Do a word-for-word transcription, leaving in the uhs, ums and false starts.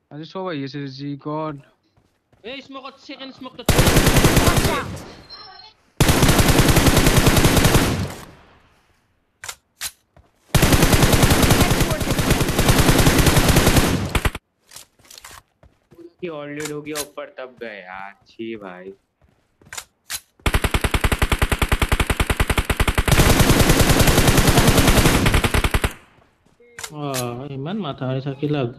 আজি সব আহি আছে জি গড এই স্মোকত সেকেন্ড স্মোকত Watch out! की ऑलरेडी हो गया ऊपर तब गए यार छी भाई Wah, iman matahari sakit lagi.